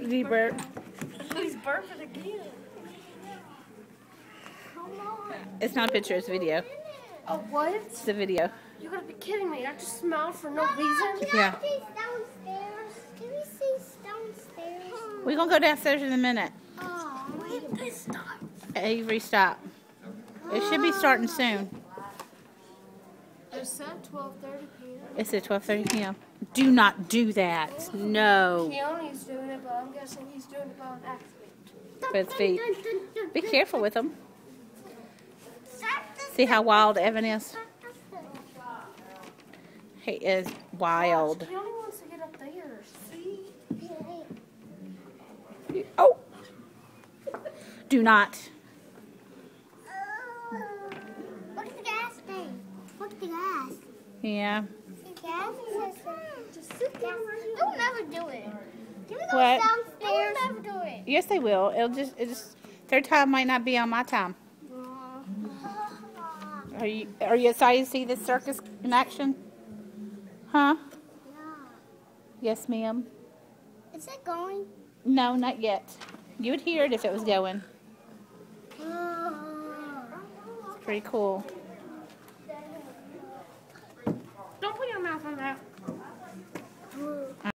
Did he burp? He's burping again. It's not a picture, it's a video. Oh, what? It's a video. You gotta be kidding me. I just smiled for no reason. Yeah. Can we see downstairs? We're going to go downstairs in a minute. Oh, When did they start? Avery, stop. It should be starting soon. It said 12:30 p.m. It's at 12:30 p.m. Do not do that. No. Keanu's doing it, but I'm guessing he's doing it by an accident. With feet. Be careful with them. See how wild Evan is? He is wild. Keanu wants to get up there. See? Oh! Do not. Look at the gas thing. Look at the gas. Yeah. The gas just sit down. They'll never do it. Can we go What? downstairs? They'll never do it. Yes, they will. It just their time might not be on my time. Are you excited to see this circus in action? Huh? Yeah. Yes, ma'am. Is it going? No, not yet. You would hear it if it was going. It's pretty cool. Don't put your mouth on that.